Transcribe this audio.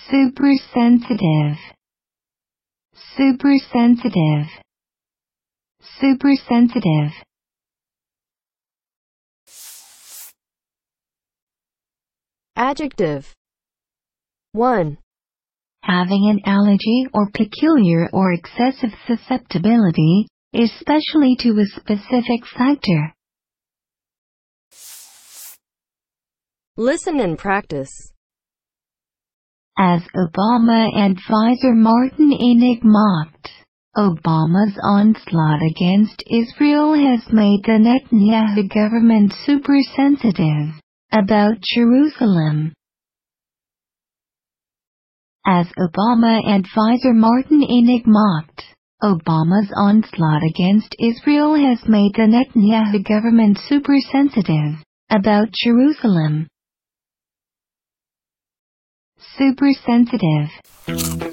Supersensitive. Supersensitive. Supersensitive. Adjective. 1. Having an allergy or peculiar or excessive susceptibility, especially to a specific factor. Listen and practice. As Obama advisor Martin Innig mocked, Obama's onslaught against Israel has made the Netanyahu government supersensitive about Jerusalem. As Obama advisor Martin Innig mocked, Obama's onslaught against Israel has made the Netanyahu government supersensitive about Jerusalem. Supersensitive.